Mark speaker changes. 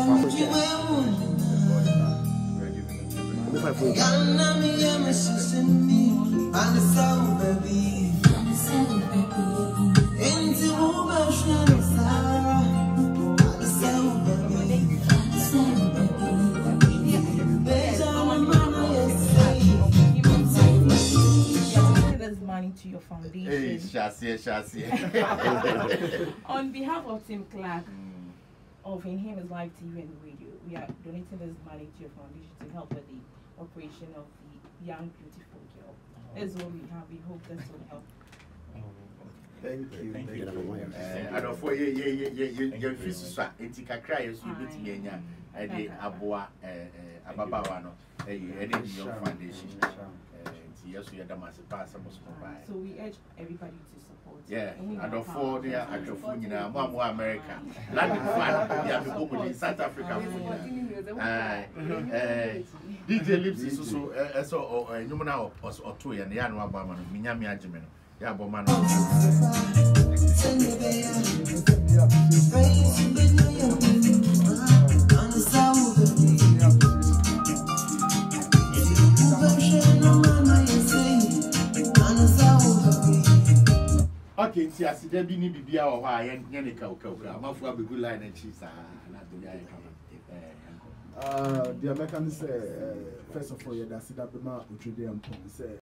Speaker 1: To your foundation. On behalf of Tim Clark of In Him is Live TV and Radio, we are donating this money to your foundation to help with the operation of the Young Beautiful Girl. That's what we have. We hope this will help.
Speaker 2: Thank you.
Speaker 3: I don't for you fist it's a cry as you bit me and the Abua Ababano, your foundation. Yes, we are the massive pass.
Speaker 1: So we urge everybody to support.
Speaker 3: Yeah, I don't for the Africa, Mom, America, London, yeah, in South Africa. DJ Lips is also a number or two, and the annual Bama, Minyami Ajimeno, Yaboman. Okay, see, I see there be need to be our why and Yanika. I'm off a good line and cheese.
Speaker 2: The Americans say, first of all, that's it up the mouth, which they say.